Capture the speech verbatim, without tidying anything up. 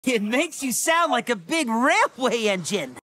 It makes you sound like a big railway engine.